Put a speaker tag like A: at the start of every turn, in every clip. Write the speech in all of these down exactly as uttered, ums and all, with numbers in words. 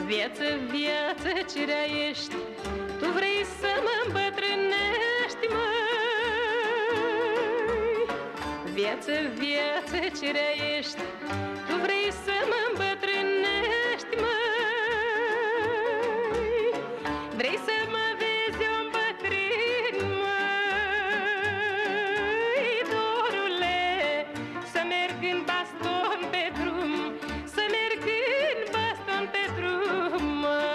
A: Viață, viață, ce rea ești, tu vrei să mă îmbătrânești, măi. Viață, viață, ce rea ești, tu vrei să mă îmbătrânești, măi. Vrei să mă vezi eu îmbătrân, măi, dorule, să merg în baston pe drum, să merg în baston pe drum, măi.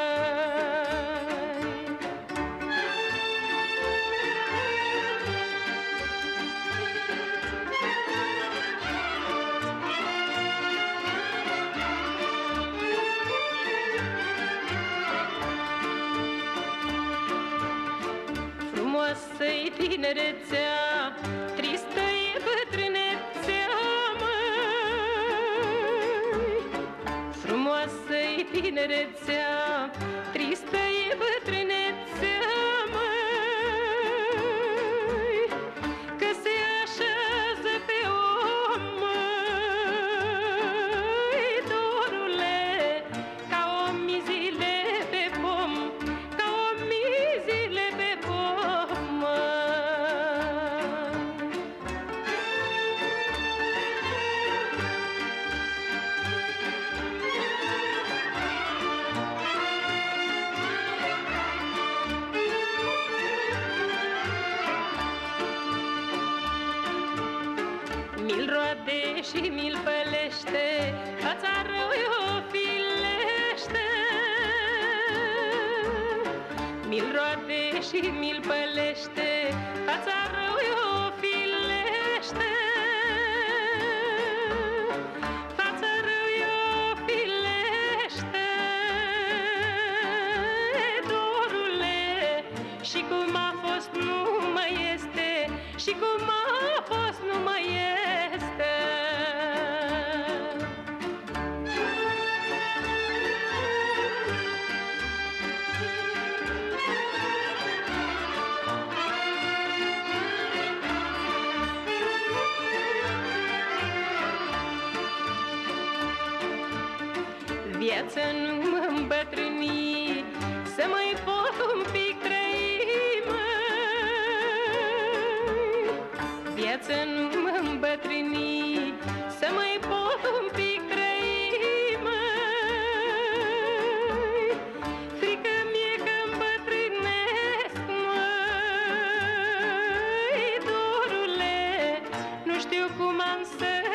A: Frumoasă-i tinerețea, tristă-i bătrânețea, măi. Frumoasă-i tinerețea, tristă-i bătrânețea, măi. Că se așează pe om, măi, dorule, ca o mizile pe pom, ca o mizile pe pom, măi. Mi-l roade și mi-l pălește, fața rău o filește. Mi-l roade și mi-l pălește, fața rău o filește. Fața rău o filește, dorule, și cum a fost nu mai este, și cum a fost nu mai este. Viață nu mă îmbătrâni, să mai pot un pic trăi, măi. Viață nu mă îmbătrâni, să mai pot un pic trăi, măi. Frică mie că îmbătrânesc, măi, dorule, nu știu cum am să